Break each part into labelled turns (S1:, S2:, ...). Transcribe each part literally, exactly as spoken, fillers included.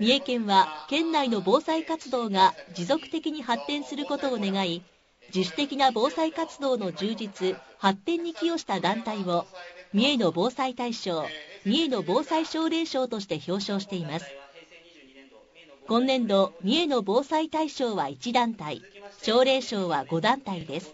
S1: 三重県は県内の防災活動が持続的に発展することを願い、自主的な防災活動の充実、発展に寄与した団体を三重の防災大賞、三重の防災奨励賞として表彰しています。今年度、三重の防災大賞はいち団体、奨励賞はご団体です。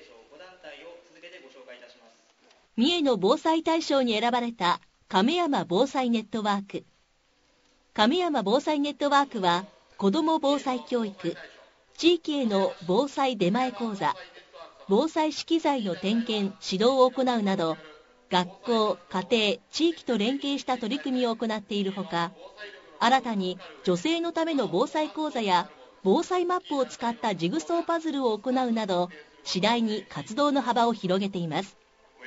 S1: 三重の防災大賞に選ばれた亀山防災ネットワーク。亀山防災ネットワークは、子ども防災教育、地域への防災出前講座、防災資機材の点検・指導を行うなど、学校、家庭、地域と連携した取り組みを行っているほか、新たに女性のための防災講座や防災マップを使ったジグソーパズルを行うなど、次第に活動の幅を広げています。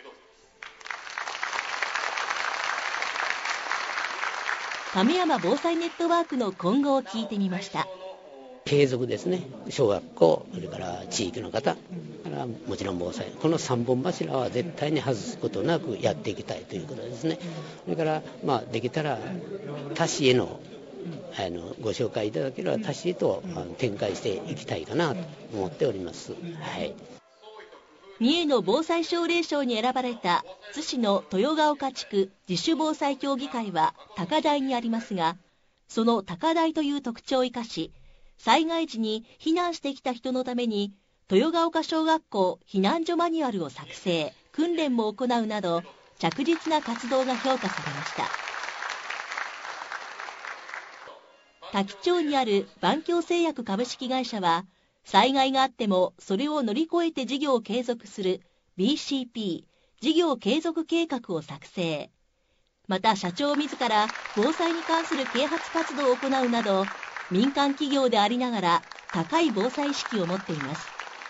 S1: 亀山防災ネットワークの今後を聞いてみました。
S2: 継続ですね。小学校、それから地域の方、からもちろん防災、このさんぼん柱は絶対に外すことなくやっていきたいということですね。それから、まあ、できたら他市へのあのご紹介いただければ他市へと展開していきたいかなと思っております。はい。
S1: 三重の防災奨励賞に選ばれた津市の豊ヶ丘地区自主防災協議会は高台にありますが、その高台という特徴を生かし、災害時に避難してきた人のために豊ヶ丘小学校避難所マニュアルを作成、訓練も行うなど着実な活動が評価されました。多気町にある万京製薬株式会社は、災害があってもそれを乗り越えて事業を継続する ビーシーピー 事業継続計画を作成。また社長自ら防災に関する啓発活動を行うなど、民間企業でありながら高い防災意識を持っています。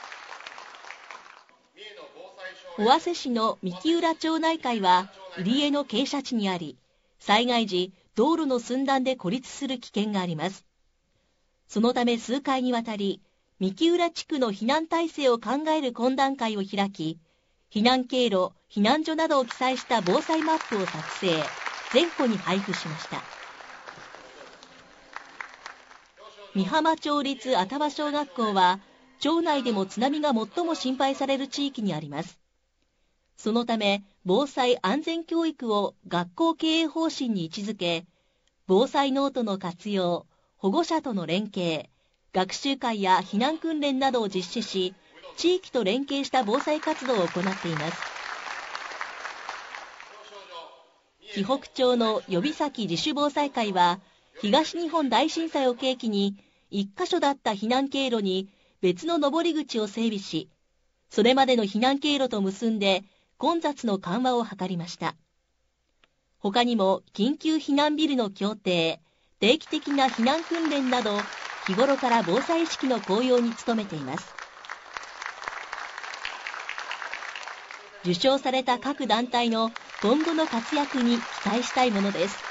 S1: 尾鷲市の三木浦町内会は入江の傾斜地にあり、災害時道路の寸断で孤立する危険があります。そのため数回にわたり三木浦地区の避難体制を考える懇談会を開き、避難経路、避難所などを記載した防災マップを作成、全戸に配布しました。美浜町立愛宕小学校は、町内でも津波が最も心配される地域にあります。そのため、防災安全教育を学校経営方針に位置づけ、防災ノートの活用、保護者との連携、学習会や避難訓練などを実施し、地域と連携した防災活動を行っています。紀北町の予備先自主防災会は、東日本大震災を契機に、一箇所だった避難経路に別の登り口を整備し、それまでの避難経路と結んで混雑の緩和を図りました。他にも緊急避難ビルの協定、定期的な避難訓練など、日頃から防災意識の向揚に努めています。受賞された各団体の今後の活躍に期待したいものです。